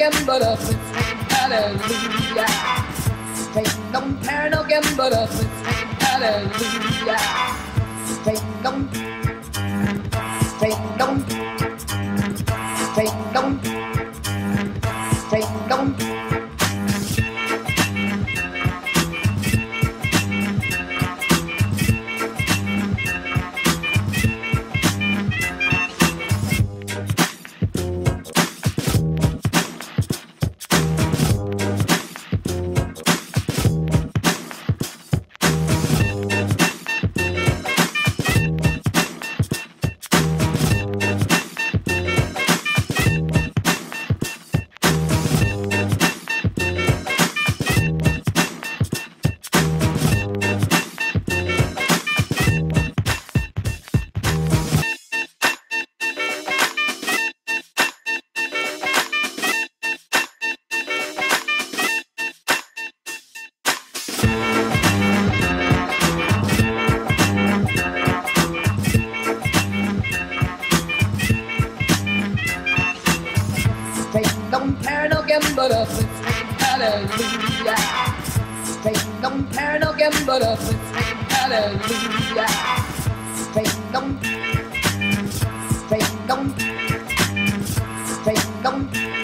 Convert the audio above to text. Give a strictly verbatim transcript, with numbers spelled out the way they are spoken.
again but a hallelujah. Straight don't care no again but a hallelujah. Straight don't, straight don't, straight don't, straight don't. Don't care no again but a hallelujah. Straight don't care no again but a hallelujah. Straight don't, straight don't, straight don't.